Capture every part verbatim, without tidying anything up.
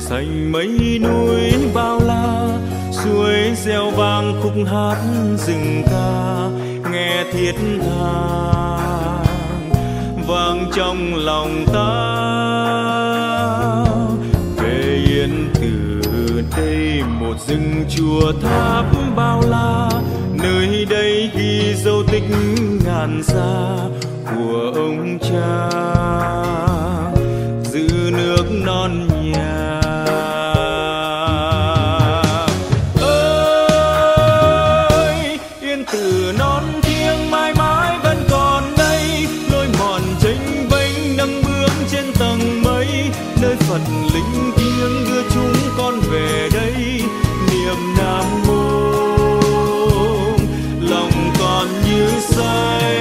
xanh mấy núi bao la, suối reo vang khúc hát rừng ca, nghe thiết tha vang trong lòng ta. Về Yên Tử đây một rừng chùa tháp bao la, nơi đây ghi dấu tích ngàn xa của ông cha giữ nước non nhà. Ơi Yên Tử non thiêng mãi mãi vẫn còn đây, lối mòn chênh vênh nâng bước trên tầng mây, nơi Phật linh thiêng đưa chúng con về đây. Niệm Nam Mô lòng còn như say.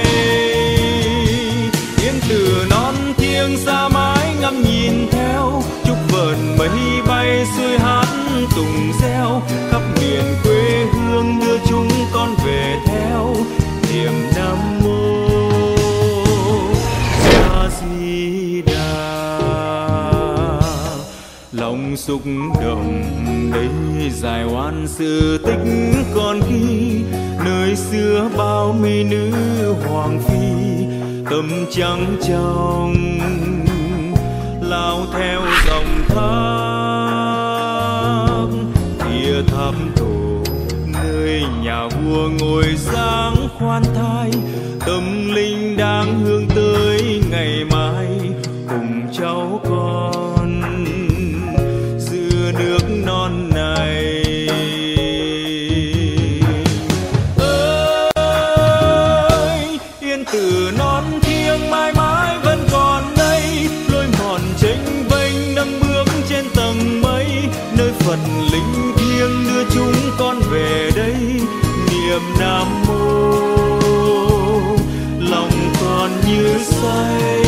Yên Tử non thiêng xa mãi ngắm nhìn theo, chúc vờn mây bay xuôi hát tùng reo, khắp miền quê hương đưa chúng con về theo. Niệm Nam Mô A Di Đà. Lòng xúc động đây dài oan sự tích còn ghi, nơi xưa bao mỹ nữ hoàng phi tâm trắng trong lao theo dòng thác. Thìa tháp tổ nơi nhà vua ngồi sáng khoan thai, tâm linh đang hướng tới ngày mai cùng cháu con giữ nước non này. Ơi Yên Tử non thiêng mãi mãi vẫn còn đây, lối mòn chênh vênh nâng bước trên tầng mây, nơi Phật linh thiêng đưa chúng con về đây. Niệm Nam Mô lòng còn như say.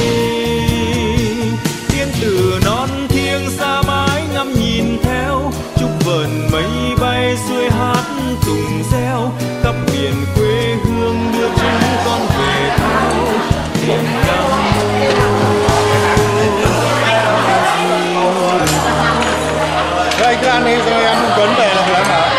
Yên Tử non thiêng xa mãi ngắm nhìn theo, chúc vờn mây bay xuôi hát tùng reo, khắp miền quê hương đưa chúng con về theo. Niệm Nam Mô. Rồi anh cứ ăn đi rồi em Tuấn về là em bảo.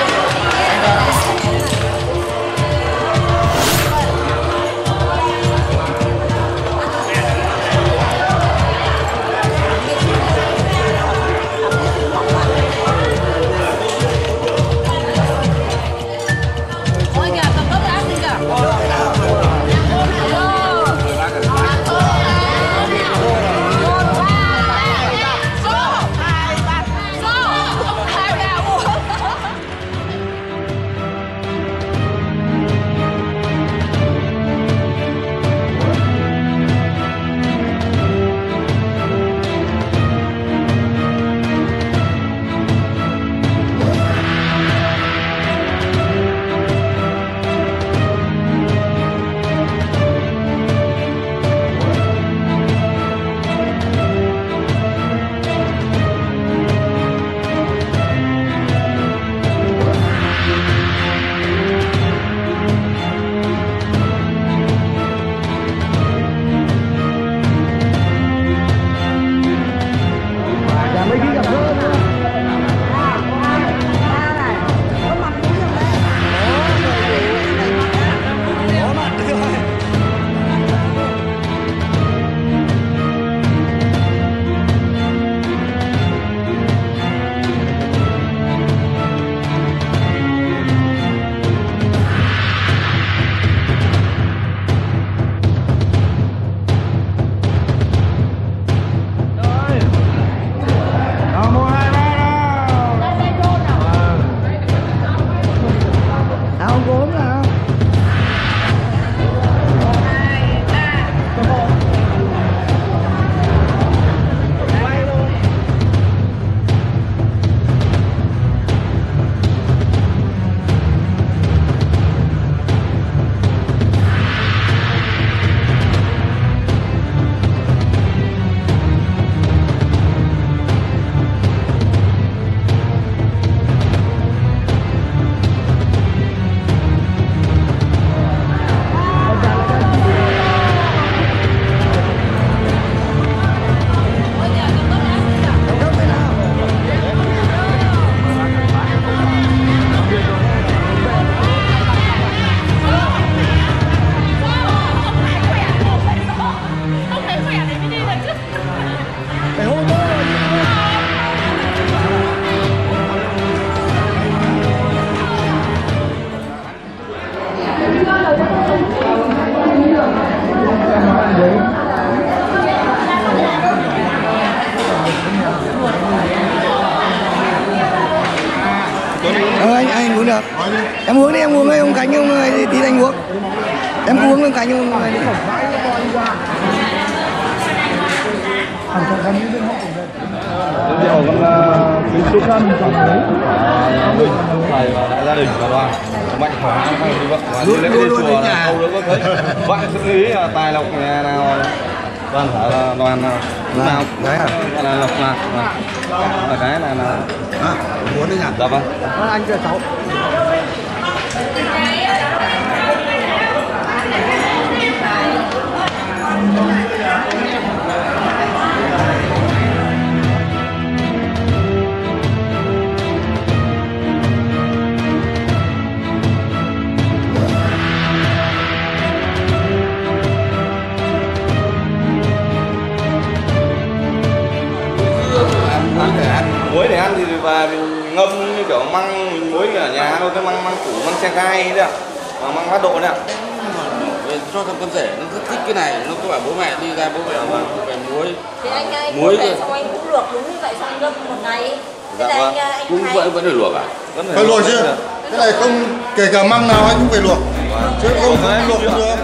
uống được. Em uống đi, em uống đi, ông Khánh ông ơi, tí anh uống. Em cứ uống ông Khánh ông ơi đi. Rượu con bí số khăn còn đấy. Thầy và đại gia đình và đoàn mạnh khỏe hay như vậy. Và đi lễ đi chùa là câu nữa có thấy. Bạn xử lý là tài lộc nhà nào đoàn phải là đoàn nào nào đấy à là lộc là là cái này là à, muốn đấy nhỉ? Dạ vâng. Anh cho cháu. Muối để ăn thì và mình ngâm như kiểu măng mình muối ở nhà thôi, cái măng măng củ măng xe gai đấy ạ, măng bát độ đấy ạ. Cho thằng con rể nó rất thích cái này, nó cứ bảo bố mẹ đi ra bố mẹ vâng phải muối. Thì anh ơi, muối về xong anh cũng luộc đúng như vậy, xong anh ngâm một ngày. Dạ vâng. Anh, Cũng anh vẫn vẫn phải luộc à? Vẫn Phải luộc chứ. Cái này không kể cả măng nào anh cũng phải luộc. Chứ không không luộc không được.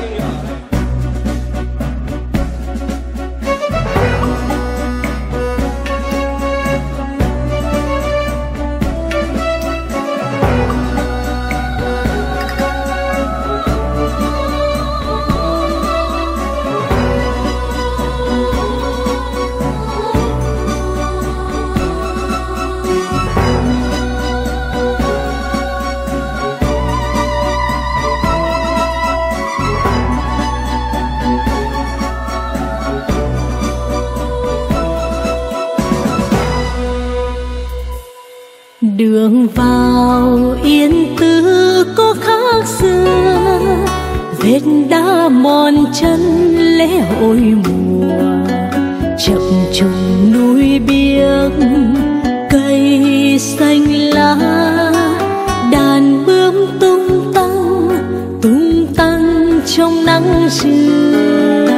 Đường vào Yên Tử có khác xưa, vết đá mòn chân lễ hội mùa, chập trùng núi biếc cây xanh lá, đàn bướm tung tăng tung tăng trong nắng trưa.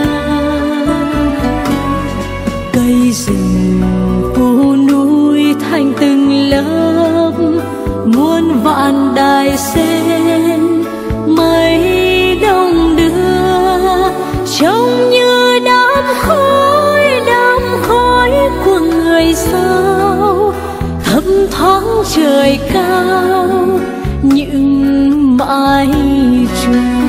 Cây rừng phố núi thành từng lớp, muôn vạn đài sen mây đông đưa, trông như đám khói đám khói của người sao thấp thoáng trời cao những mái chùa.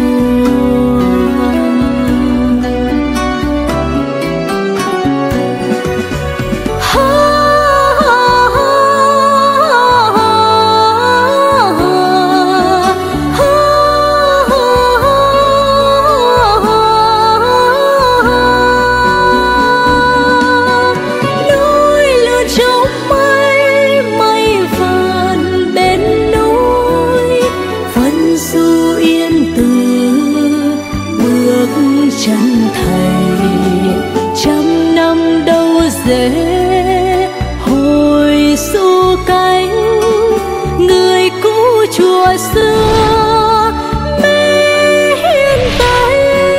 Chân thầy trăm năm đâu dễ hồi xu cánh, người cũ chùa xưa mê hiên tây.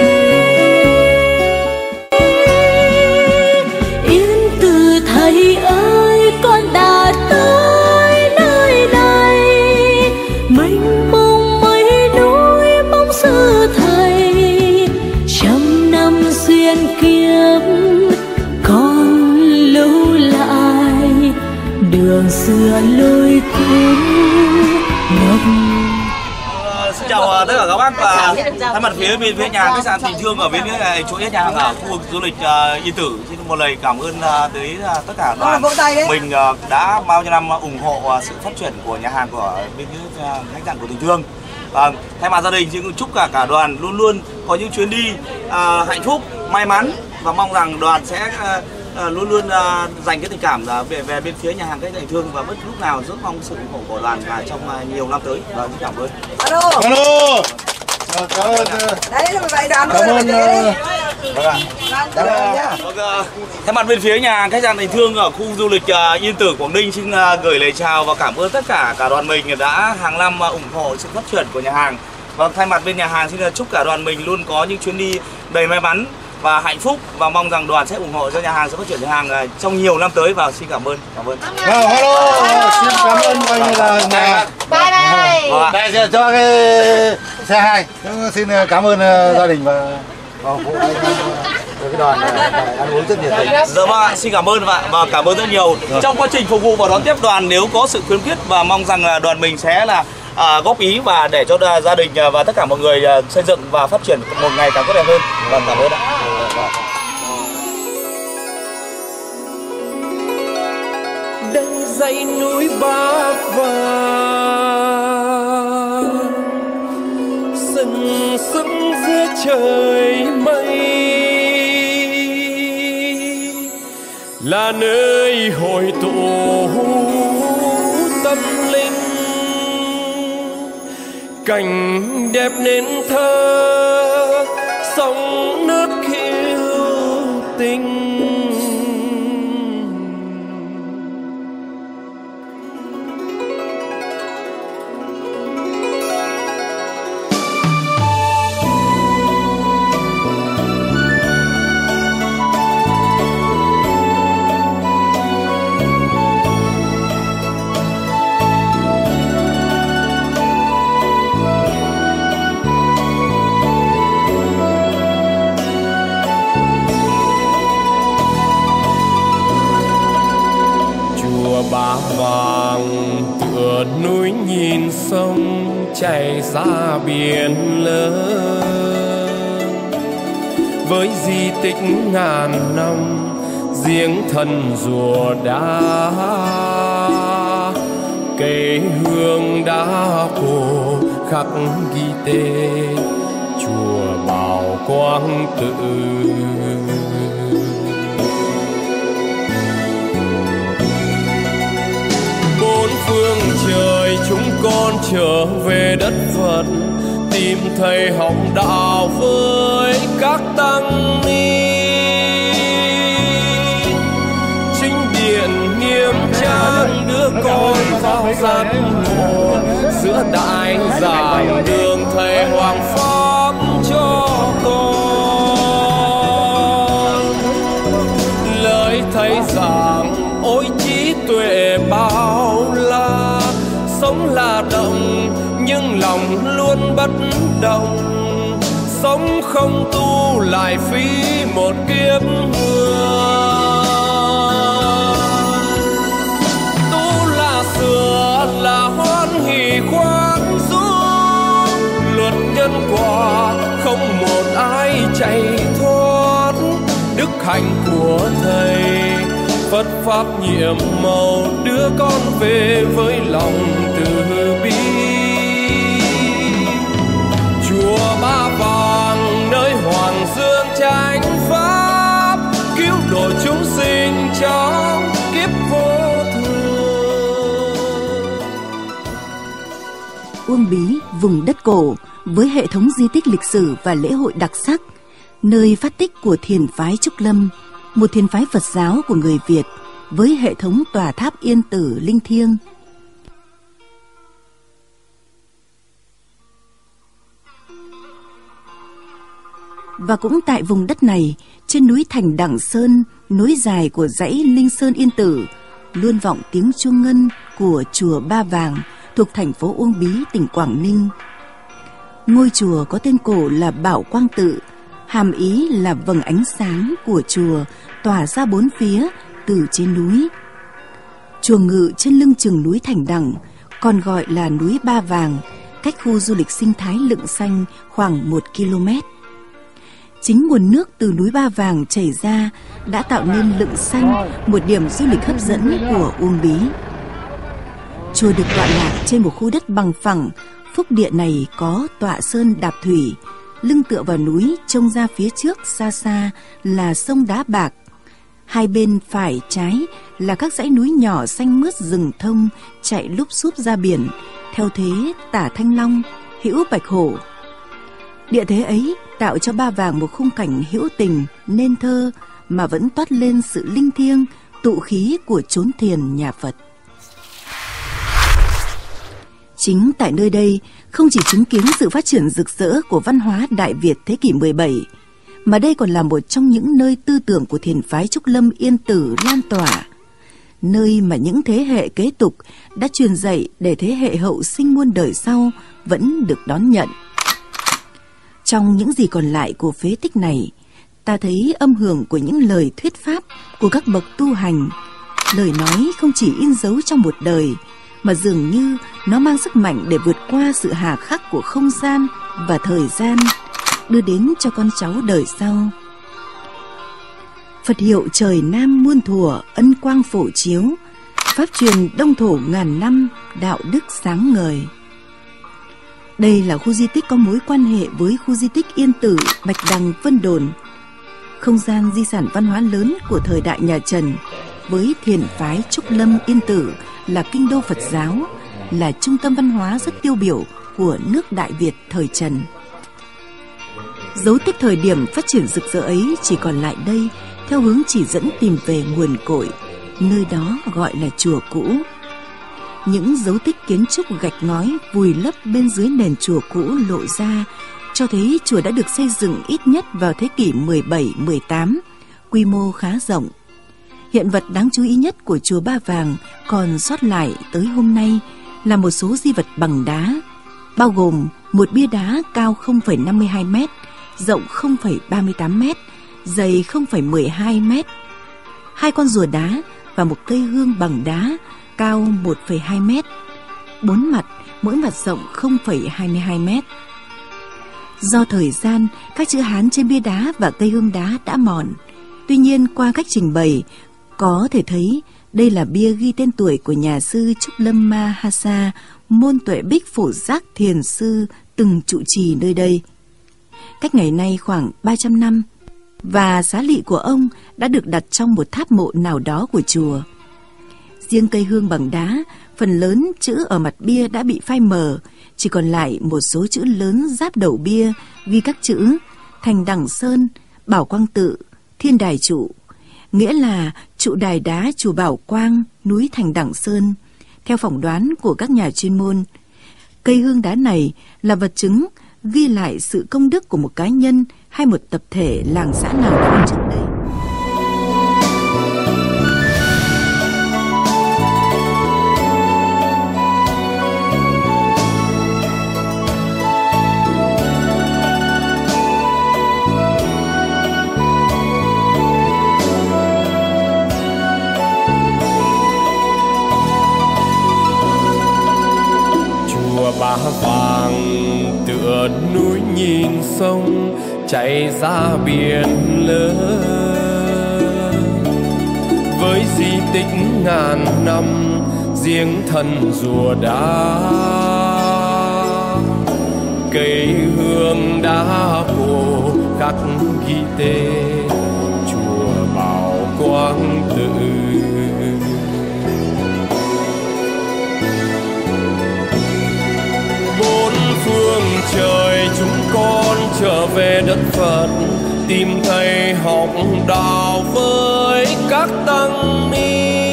Yên Tử thầy ơi, con đã tới nơi này, mênh mông mấy núi mong sư thầy, duyên kiếp còn lưu lại đường xưa lối cũ ngập. Xin chào tất cả các bác và thay mặt phía bên phía nhà hàng khách sạn Tình Thương ở bên phía chuỗi nhà hàng ở khu vực du lịch uh, Yên Tử, xin một lời cảm ơn uh, tới uh, tất cả đoàn mình uh, đã bao nhiêu năm ủng hộ uh, sự phát triển của nhà hàng của bên phía uh, khách sạn của Tình Thương. Uh, thay mặt gia đình xin chúc cả cả đoàn luôn luôn có những chuyến đi uh, hạnh phúc, may mắn và mong rằng đoàn sẽ uh, uh, luôn luôn uh, dành cái tình cảm uh, về về bên phía nhà hàng Tình Thương và bất lúc nào rất mong sự ủng hộ của đoàn và trong uh, nhiều năm tới. Và xin cảm ơn. Alo. Alo. Cảm ơn. Đấy là vậy đoàn. Cảm ơn. Vâng ạ. Vâng, uh, thay mặt bên phía nhà hàng khách sạn Tình Thương ở khu du lịch uh, Yên Tử Quảng Ninh xin uh, gửi lời chào và cảm ơn tất cả cả đoàn mình đã hàng năm uh, ủng hộ sự phát triển của nhà hàng. Và thay mặt bên nhà hàng xin chúc cả đoàn mình luôn có những chuyến đi đầy may mắn và hạnh phúc và mong rằng đoàn sẽ ủng hộ cho nhà hàng sẽ phát triển nhà hàng trong nhiều năm tới và xin cảm ơn. Cảm ơn. Hello, xin cảm ơn anh là nhà. Bye bye. Đây cho, cho cái xe hai. Xin cảm ơn gia đình và và phụ anh cái đoàn ăn uống rất nhiệt tình. Dạ vâng ạ, xin cảm ơn và, và cảm ơn rất nhiều. Rồi. Trong quá trình phục vụ và đón tiếp đoàn, nếu có sự khuyến khích và mong rằng là đoàn mình sẽ là à, góp ý và để cho gia đình và tất cả mọi người à, xây dựng và phát triển một ngày càng tốt đẹp hơn. Và cảm ơn ạ. Đây dãy núi Ba Vàng sừng sững giữa trời mây, là nơi hội tụ tâm linh, cảnh đẹp nên thơ sông nước yêu tình. Ba Vàng tựa núi nhìn sông chảy ra biển lớn, với di tích ngàn năm giếng thần rùa đá, cây hương đá cổ khắc ghi tên chùa Bảo Quang Tự. Bốn phương trời chúng con trở về đất Phật, tìm thầy học đạo với các tăng ni. Chính điện nghiêm trang đưa con vào giác ngộ, giữa đại giảng đường thầy hoàng pháp cho con. Lời thầy giảng ôi trí tuệ bao la, sống là động nhưng lòng luôn bất động, sống không tu lại phí một kiếp người. Tu là sửa là hoan hỷ khoan dung, luật nhân quả không một ai chạy thoát. Đức hạnh của thầy Phật pháp nhiệm màu đưa con về với lòng từ bi. Chùa Ba Vàng nơi hoàng dương chánh pháp, cứu độ chúng sinh trong kiếp vô thường. Uông Bí, vùng đất cổ với hệ thống di tích lịch sử và lễ hội đặc sắc, nơi phát tích của thiền phái Trúc Lâm, một thiền phái Phật giáo của người Việt với hệ thống tòa tháp yên tử linh thiêng. Và cũng tại vùng đất này, trên núi Thành Đẳng Sơn, nối dài của dãy Linh Sơn Yên Tử, luôn vọng tiếng chuông ngân của chùa Ba Vàng thuộc thành phố Uông Bí, tỉnh Quảng Ninh. Ngôi chùa có tên cổ là Bảo Quang Tự, hàm ý là vầng ánh sáng của chùa tỏa ra bốn phía từ trên núi. Chùa ngự trên lưng chừng núi Thành Đẳng, còn gọi là núi Ba Vàng, cách khu du lịch sinh thái Lựng Xanh khoảng một ki lô mét. Chính nguồn nước từ núi Ba Vàng chảy ra đã tạo nên Lựng Xanh, một điểm du lịch hấp dẫn của Uông Bí. Chùa được tọa lạc trên một khu đất bằng phẳng, phúc địa này có tọa sơn đạp thủy, lưng tựa vào núi, trông ra phía trước xa xa là sông Đá Bạc. Hai bên phải trái là các dãy núi nhỏ xanh mướt rừng thông chạy lúp xúp ra biển, theo thế tả Thanh Long, hữu Bạch Hổ. Địa thế ấy tạo cho Ba Vàng một khung cảnh hữu tình, nên thơ mà vẫn toát lên sự linh thiêng, tụ khí của chốn thiền nhà Phật. Chính tại nơi đây, không chỉ chứng kiến sự phát triển rực rỡ của văn hóa Đại Việt thế kỷ mười bảy, mà đây còn là một trong những nơi tư tưởng của thiền phái Trúc Lâm Yên Tử lan tỏa. nơi mà những thế hệ kế tục đã truyền dạy để thế hệ hậu sinh muôn đời sau vẫn được đón nhận. Trong những gì còn lại của phế tích này, ta thấy âm hưởng của những lời thuyết pháp của các bậc tu hành. Lời nói không chỉ in dấu trong một đời, mà dường như nó mang sức mạnh để vượt qua sự hà khắc của không gian và thời gian, đưa đến cho con cháu đời sau. Phật hiệu trời Nam muôn thuở, ân quang phổ chiếu, pháp truyền đông thổ ngàn năm, đạo đức sáng ngời. Đây là khu di tích có mối quan hệ với khu di tích Yên Tử, Bạch Đằng, Vân Đồn, không gian di sản văn hóa lớn của thời đại nhà Trần, với thiền phái Trúc Lâm Yên Tử là kinh đô Phật giáo, là trung tâm văn hóa rất tiêu biểu của nước Đại Việt thời Trần. Dấu tích thời điểm phát triển rực rỡ ấy chỉ còn lại đây theo hướng chỉ dẫn tìm về nguồn cội, nơi đó gọi là chùa cũ. Những dấu tích kiến trúc gạch ngói vùi lấp bên dưới nền chùa cũ lộ ra, cho thấy chùa đã được xây dựng ít nhất vào thế kỷ mười bảy mười tám, quy mô khá rộng. Hiện vật đáng chú ý nhất của chùa Ba Vàng còn sót lại tới hôm nay là một số di vật bằng đá, bao gồm một bia đá cao không phẩy năm mươi hai mét, rộng không phẩy ba mươi tám mét, dày không phẩy mười hai mét, hai con rùa đá và một cây hương bằng đá cao một phẩy hai mét, bốn mặt, mỗi mặt rộng không phẩy hai mươi hai mét. Do thời gian, các chữ Hán trên bia đá và cây hương đá đã mòn. Tuy nhiên, qua cách trình bày, có thể thấy đây là bia ghi tên tuổi của nhà sư Trúc Lâm Ma Ha Sa, môn Tuệ Bích Phổ Giác Thiền Sư từng trụ trì nơi đây. Cách ngày nay khoảng ba trăm năm, và xá lị của ông đã được đặt trong một tháp mộ nào đó của chùa. Riêng cây hương bằng đá, phần lớn chữ ở mặt bia đã bị phai mờ, chỉ còn lại một số chữ lớn giáp đầu bia ghi các chữ Thành Đằng Sơn, Bảo Quang Tự, Thiên Đài Trụ, nghĩa là trụ đài đá chùa Bảo Quang, núi Thành Đằng Sơn. Theo phỏng đoán của các nhà chuyên môn, cây hương đá này là vật chứng ghi lại sự công đức của một cá nhân hay một tập thể làng xã nào đó trước đây. Ba Vàng tựa núi nhìn sông chảy ra biển lớn, với di tích ngàn năm riêng thần rùa đá, cây hương đá cổ khắc ghi tên chùa Bảo Quang Tự. Bốn phương trời chúng con trở về đất Phật, tìm thầy học đạo với các tăng ni.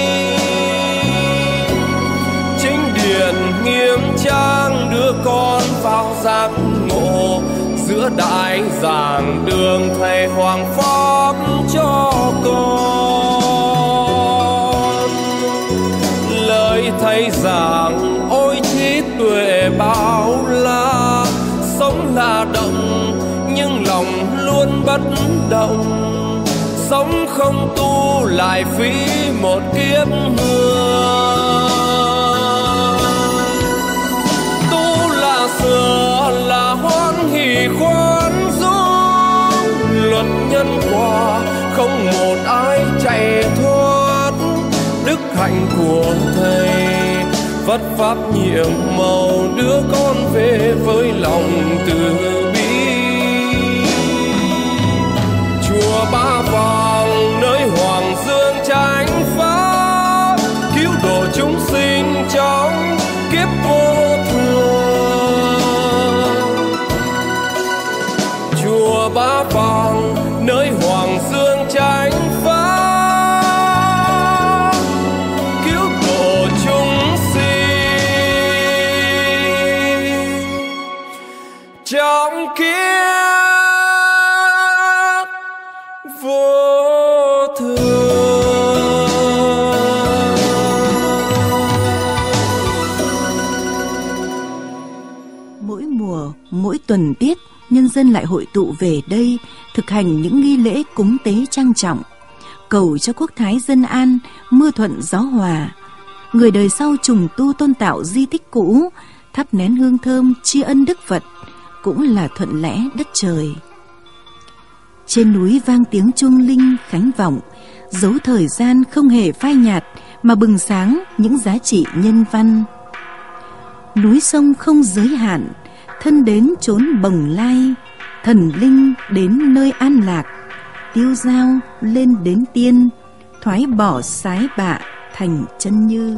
Chính điện nghiêm trang đưa con vào giác ngộ, giữa đại giảng đường thầy hoàng pháp cho con. Lời thầy giảng ôi trí tuệ bao la, sống là động nhưng lòng luôn bất động, sống không tu lại phí một kiếp người. Tu là sửa là hoan hỷ khoan dung, luật nhân quả không một ai chạy thoát, đức hạnh của thầy vất pháp nhiệm màu đưa con về với lòng từ bi. Chùa Ba Vàng nơi hoàng dương chánh pháp, cứu độ chúng sinh trong kiếp vô thường. Chùa Ba Vàng nơi hoàng dương chánh pháp, cứu độ chúng trong kiếp vô thường. Mỗi tuần tiết, nhân dân lại hội tụ về đây thực hành những nghi lễ cúng tế trang trọng, cầu cho quốc thái dân an, mưa thuận gió hòa. Người đời sau trùng tu tôn tạo di tích cũ, thắp nén hương thơm tri ân Đức Phật, cũng là thuận lẽ đất trời. Trên núi vang tiếng chuông linh khánh vọng, dấu thời gian không hề phai nhạt mà bừng sáng những giá trị nhân văn. Núi sông không giới hạn, thân đến chốn Bồng Lai, thần linh đến nơi an lạc, tiêu dao lên đến tiên, thoái bỏ sái bạ thành chân như.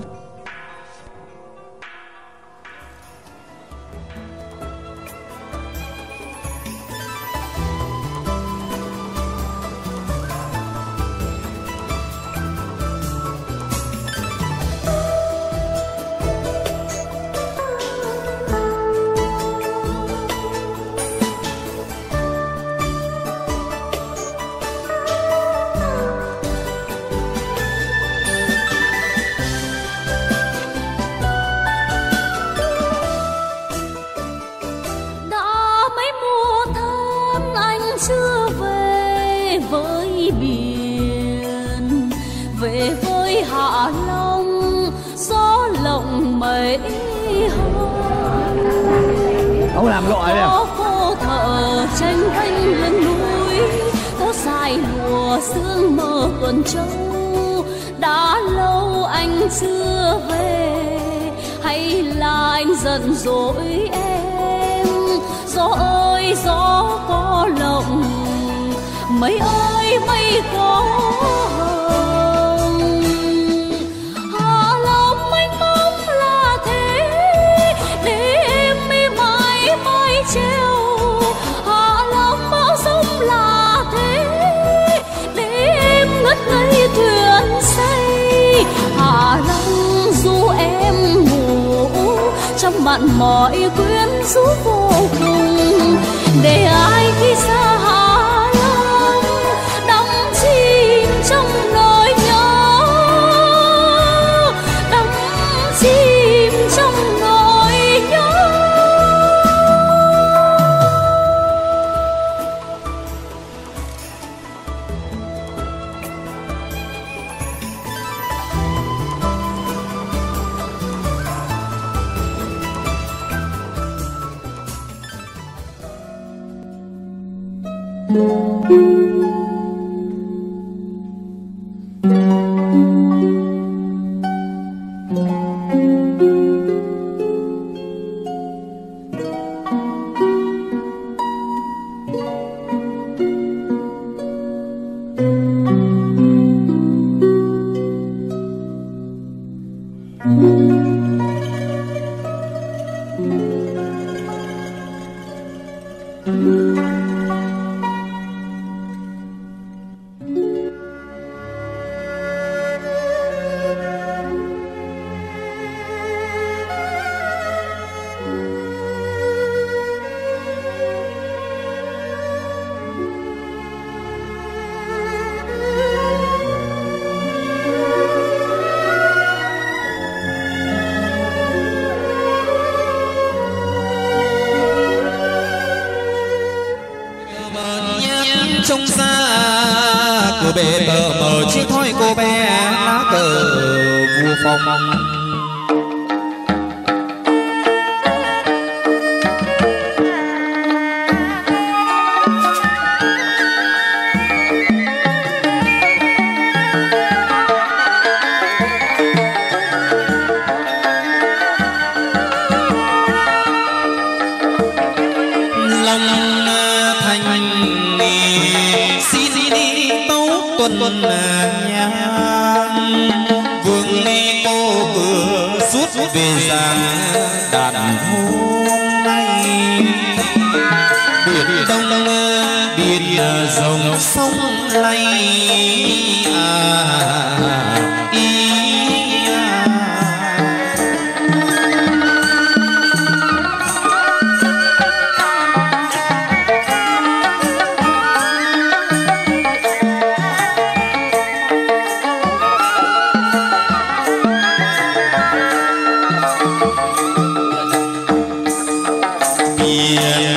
Chưa về với biển, về với Hạ Long, gió lộng mây hồng. Ông làm lội đấy à? Có cô thợ tranh vanh lưng núi, có dài lùa sương mơ tuần châu. Đã lâu anh chưa về, hay là anh giận dỗi em? Gió ơi gió có lộng, mây ơi mây có hồng. Hạ Long mênh mông là thế, để em mi mãi mãi treo. Hạ Long bão sông là thế, để em ngất ngây thuyền say. Hạ Long du em ngủ trong mặn mỏi quyến rũ vô cùng, để ai khi xa Hạ Long đắm chìm trong nỗi nhớ, đắm chìm trong nỗi nhớ. Trông xa cửa bể tờ mờ chiếc thoi cô bé lá cờ vua phong. Tuần nhang vương ly cô vừa suốt về giang đàn hôm nay. Biển đông biển rồng sông lay à, ý à. Yeah.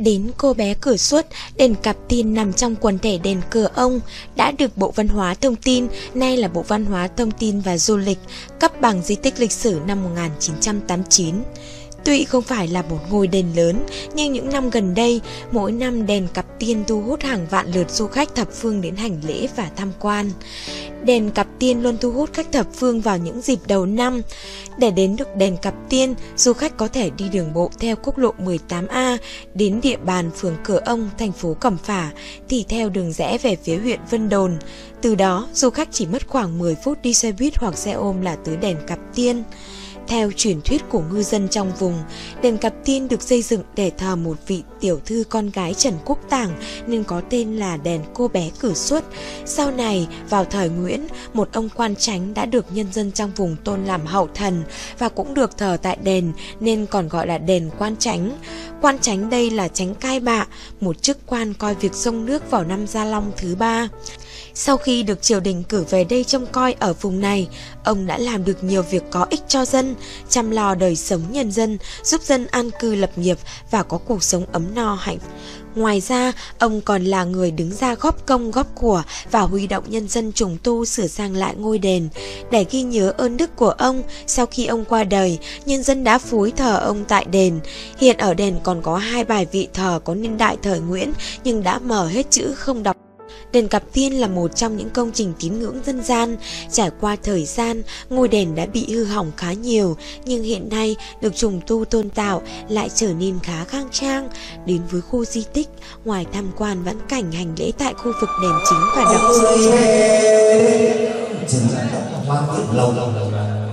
Đến Cô Bé Cửa Suất, đền Cạp Tiên nằm trong quần thể đền Cửa Ông, đã được Bộ Văn hóa Thông tin, nay là Bộ Văn hóa Thông tin và Du lịch, cấp bằng di tích lịch sử năm một nghìn chín trăm tám mươi chín. Tuy không phải là một ngôi đền lớn, nhưng những năm gần đây, mỗi năm đền Cạp Tiên thu hút hàng vạn lượt du khách thập phương đến hành lễ và tham quan. Đền Cạp Tiên luôn thu hút khách thập phương vào những dịp đầu năm. Để đến được đền Cạp Tiên, du khách có thể đi đường bộ theo quốc lộ mười tám A đến địa bàn phường Cửa Ông, thành phố Cẩm Phả, thì theo đường rẽ về phía huyện Vân Đồn. Từ đó, du khách chỉ mất khoảng mười phút đi xe buýt hoặc xe ôm là tới đền Cạp Tiên. Theo truyền thuyết của ngư dân trong vùng, đền Cạp Tiên được xây dựng để thờ một vị tiểu thư con gái Trần Quốc Tảng nên có tên là đền Cô Bé Cửa Suất. Sau này, vào thời Nguyễn, một ông quan chánh đã được nhân dân trong vùng tôn làm hậu thần và cũng được thờ tại đền nên còn gọi là đền quan chánh. Quan chánh đây là chánh cai bạ, một chức quan coi việc sông nước vào năm Gia Long thứ ba. Sau khi được triều đình cử về đây trông coi ở vùng này, ông đã làm được nhiều việc có ích cho dân, chăm lo đời sống nhân dân, giúp dân an cư lập nghiệp và có cuộc sống ấm no hạnh phúc. Ngoài ra, ông còn là người đứng ra góp công góp của và huy động nhân dân trùng tu sửa sang lại ngôi đền. Để ghi nhớ ơn đức của ông, sau khi ông qua đời, nhân dân đã phối thờ ông tại đền. Hiện ở đền còn có hai bài vị thờ có niên đại thời Nguyễn nhưng đã mờ hết chữ không đọc. Đền Cạp Tiên là một trong những công trình tín ngưỡng dân gian. Trải qua thời gian, ngôi đền đã bị hư hỏng khá nhiều, nhưng hiện nay được trùng tu tôn tạo lại trở nên khá khang trang. Đến với khu di tích, ngoài tham quan vãn cảnh hành lễ tại khu vực đền chính và đọc lâu lâu lâu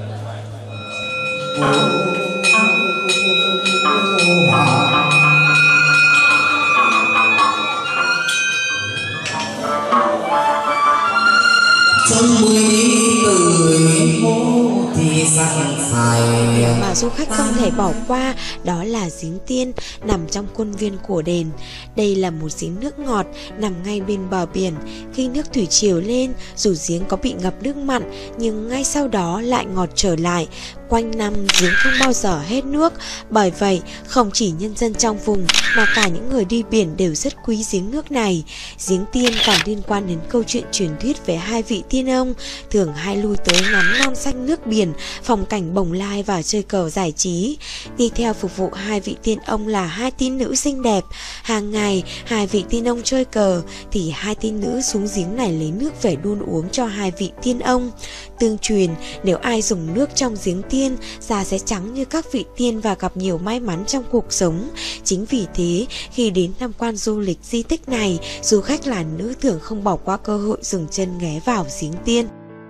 mà du khách không thể bỏ qua đó là giếng Tiên nằm trong khuôn viên của đền. Đây là một giếng nước ngọt nằm ngay bên bờ biển. Khi nước thủy triều lên, dù giếng có bị ngập nước mặn nhưng ngay sau đó lại ngọt trở lại. Quanh năm giếng không bao giờ hết nước. Bởi vậy, không chỉ nhân dân trong vùng mà cả những người đi biển đều rất quý giếng nước này. Giếng Tiên còn liên quan đến câu chuyện truyền thuyết về hai vị tiên ông thường hay lui tới ngắm non xanh nước biển, phong cảnh bồng lai và chơi cờ giải trí. Đi theo phục vụ hai vị tiên ông là hai tiên nữ xinh đẹp. Hàng ngày hai vị tiên ông chơi cờ thì hai tiên nữ xuống giếng này lấy nước về đun uống cho hai vị tiên ông. Tương truyền nếu ai dùng nước trong giếng tiên, da sẽ trắng như các vị tiên và gặp nhiều may mắn trong cuộc sống. Chính vì thế, khi đến tham quan du lịch di tích này, du khách là nữ thường không bỏ qua cơ hội dừng chân ghé vào giếng Tiên.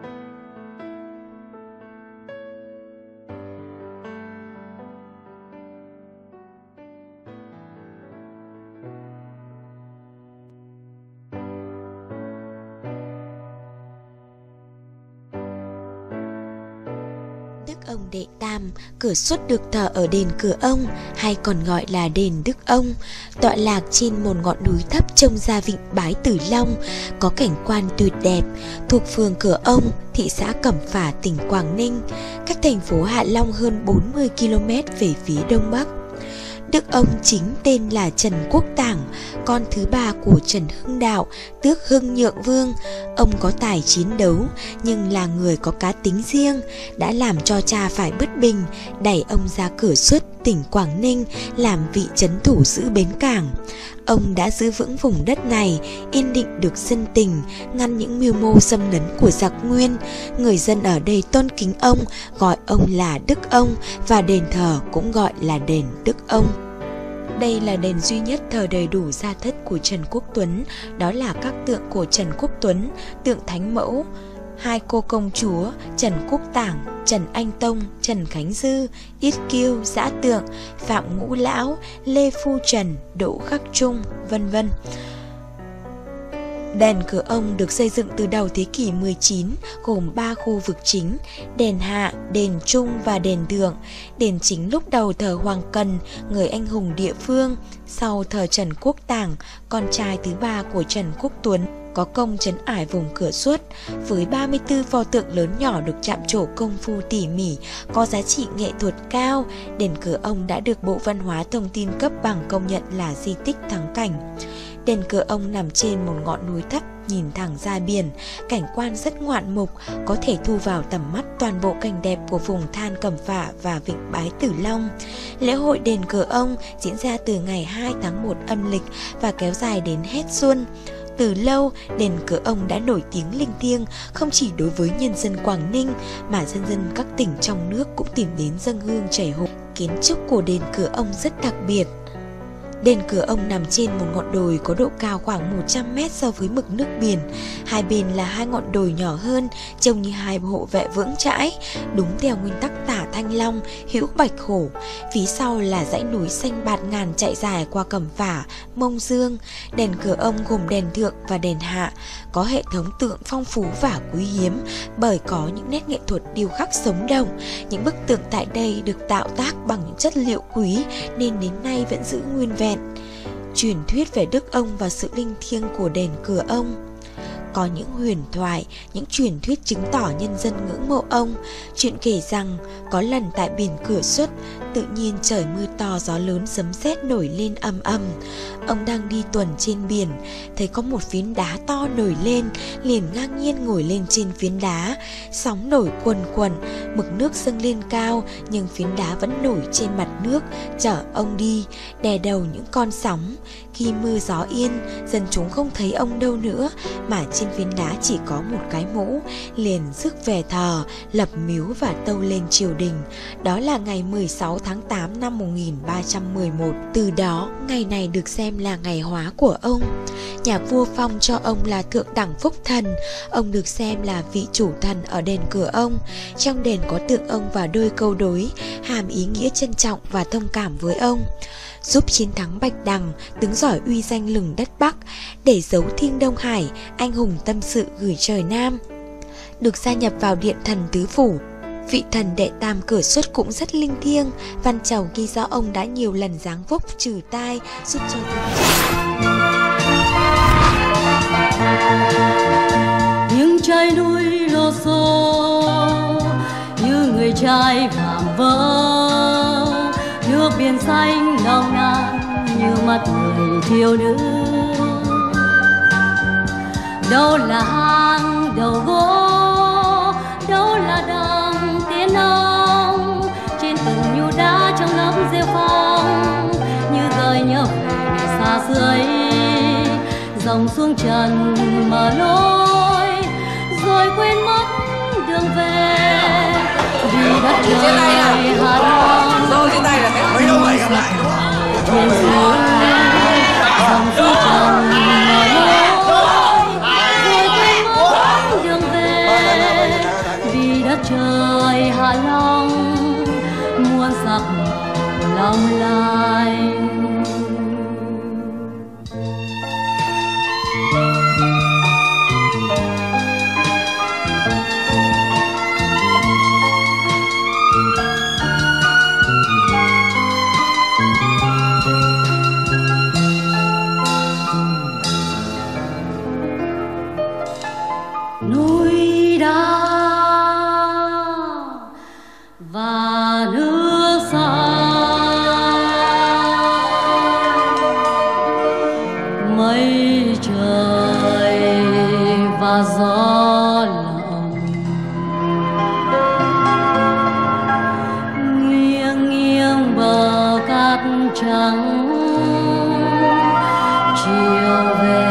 Đức Ông Đệ Tam, Cửa Suất được thờ ở đền Cửa Ông hay còn gọi là đền Đức Ông, tọa lạc trên một ngọn núi thấp trông ra vịnh Bái Tử Long, có cảnh quan tuyệt đẹp, thuộc phường Cửa Ông, thị xã Cẩm Phả, tỉnh Quảng Ninh, cách thành phố Hạ Long hơn bốn mươi ki lô mét về phía đông bắc. Đức Ông chính tên là Trần Quốc Tảng, con thứ ba của Trần Hưng Đạo, tước Hưng Nhượng Vương. Ông có tài chiến đấu, nhưng là người có cá tính riêng, đã làm cho cha phải bất bình, đẩy ông ra Cửa Suất, tỉnh Quảng Ninh, làm vị trấn thủ giữ bến cảng. Ông đã giữ vững vùng đất này, yên định được dân tình, ngăn những mưu mô xâm lấn của giặc Nguyên. Người dân ở đây tôn kính ông, gọi ông là Đức Ông, và đền thờ cũng gọi là đền Đức Ông. Đây là đền duy nhất thờ đầy đủ gia thất của Trần Quốc Tuấn, đó là các tượng của Trần Quốc Tuấn, tượng Thánh Mẫu, hai cô công chúa Trần Quốc Tảng, Trần Anh Tông, Trần Khánh Dư, Yết Kiêu, Dã Tượng, Phạm Ngũ Lão, Lê Phu Trần, Đỗ Khắc Trung, vân vân. Đền Cửa Ông được xây dựng từ đầu thế kỷ mười chín, gồm ba khu vực chính: đền Hạ, đền Trung và đền Thượng. Đền chính lúc đầu thờ Hoàng Cần, người anh hùng địa phương, sau thờ Trần Quốc Tảng, con trai thứ ba của Trần Quốc Tuấn. có công trấn ải vùng Cửa Suất với ba mươi tư pho tượng lớn nhỏ được chạm trổ công phu tỉ mỉ, có giá trị nghệ thuật cao. Đền Cửa Ông đã được Bộ Văn hóa Thông tin cấp bằng công nhận là di tích thắng cảnh. Đền Cửa Ông nằm trên một ngọn núi thấp nhìn thẳng ra biển, cảnh quan rất ngoạn mục, có thể thu vào tầm mắt toàn bộ cảnh đẹp của vùng than Cẩm Phả và vịnh Bái Tử Long. Lễ hội Đền Cửa Ông diễn ra từ ngày hai tháng một âm lịch và kéo dài đến hết xuân. Từ lâu, Đền Cửa Ông đã nổi tiếng linh thiêng không chỉ đối với nhân dân Quảng Ninh mà dân dân các tỉnh trong nước cũng tìm đến dâng hương chảy hội. Kiến trúc của Đền Cửa Ông rất đặc biệt. Đền Cửa Ông nằm trên một ngọn đồi có độ cao khoảng một trăm mét so với mực nước biển. Hai bên là hai ngọn đồi nhỏ hơn, trông như hai hộ vệ vững chãi, đúng theo nguyên tắc tả Thanh Long, hữu Bạch Hổ. Phía sau là dãy núi xanh bạt ngàn chạy dài qua Cẩm Phả, Mông Dương. Đền Cửa Ông gồm đền thượng và đền hạ, có hệ thống tượng phong phú và quý hiếm bởi có những nét nghệ thuật điêu khắc sống động. Những bức tượng tại đây được tạo tác bằng những chất liệu quý nên đến nay vẫn giữ nguyên vẹn. Truyền thuyết về Đức Ông và sự linh thiêng của Đền Cửa Ông. Có những huyền thoại, những truyền thuyết chứng tỏ nhân dân ngưỡng mộ ông. Chuyện kể rằng có lần tại biển Cửa Suất, tự nhiên trời mưa to gió lớn sấm sét nổi lên ầm ầm. Ông đang đi tuần trên biển, thấy có một phiến đá to nổi lên, liền ngang nhiên ngồi lên trên phiến đá. Sóng nổi cuồn cuộn, mực nước dâng lên cao, nhưng phiến đá vẫn nổi trên mặt nước, chở ông đi, đè đầu những con sóng. Khi mưa gió yên, dân chúng không thấy ông đâu nữa, mà trên phiến đá chỉ có một cái mũ, liền rước về thờ, lập miếu và tâu lên triều đình. Đó là ngày mười sáu tháng tám năm một nghìn ba trăm mười một. Từ đó, ngày này được xem là ngày hóa của ông. Nhà vua phong cho ông là thượng đẳng phúc thần. Ông được xem là vị chủ thần ở đền Cửa Ông. Trong đền có tượng ông và đôi câu đối, hàm ý nghĩa trân trọng và thông cảm với ông. Giúp chiến thắng Bạch Đằng, tướng giỏi uy danh lừng đất Bắc, để giấu Thiên Đông Hải, anh hùng tâm sự gửi trời Nam. Được gia nhập vào điện thần tứ phủ, vị thần đệ tam Cửa Suất cũng rất linh thiêng. Văn Chầu ghi rõ ông đã nhiều lần giáng phúc trừ tai, giúp cho những trái núi lô xô như người trai vàng vỡ, nước biển xanh nồng nàn như mắt người thiếu nữ. Đâu là hang đầu gỗ, đâu là đầm tiên ông, trên từng nhu đá trong lớp rêu phong, như gợi nhớ về ngày xa xưa ấy. Dòng xuống trần mở lối, rồi quên mất đường về, vì đất trời Hà Nội rồi trên tay là cái mấy đâu vậy gặp lại trên suối. Dòng xuống trần mở lối, rồi quên mất đường về, vì đất trời Hạ Long muôn sắc long lanh. Núi đá và nước xanh, mây trời và gió lộng, nghiêng nghiêng bờ cát trắng chiều về,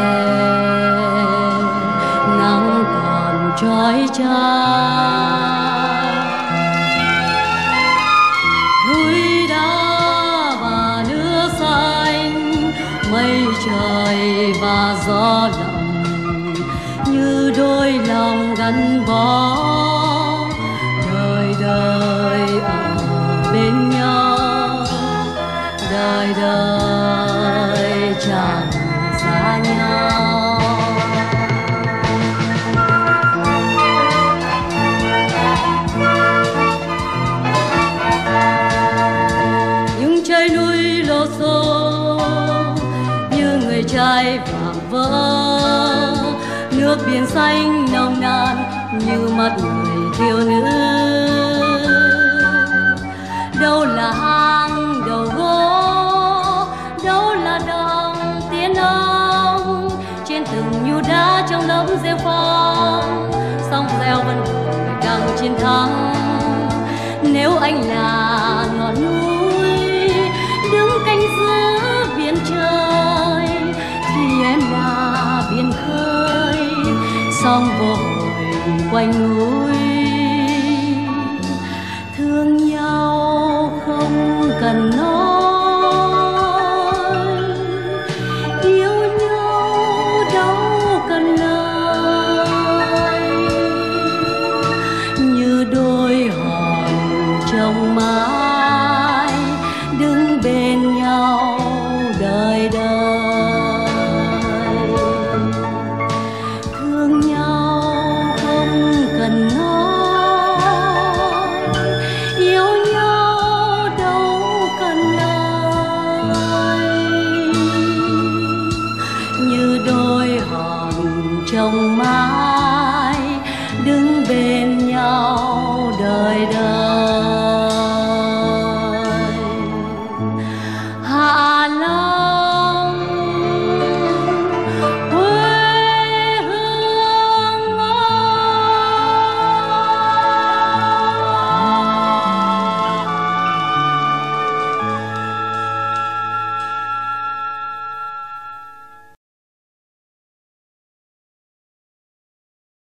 nắng còn trói trang. Núi đá và nước xanh, mây trời và gió lộng, như đôi lòng gắn bó đời đời ở bên nhau, đời đời chẳng xa nhau. Trái núi lô xô như người trai vàng vỡ, như mất người thiếu nữ. Đâu là hang đầu gỗ, đâu là đồng tiên ông, trên từng nhu đá trong lớp rêu phong, sóng reo vẫn hồi càng chiến thắng. Nếu anh là ngọn núi đứng canh giữa biển trời, thì em là biển khơi sóng vội quanh núi. Thương nhau không cần nói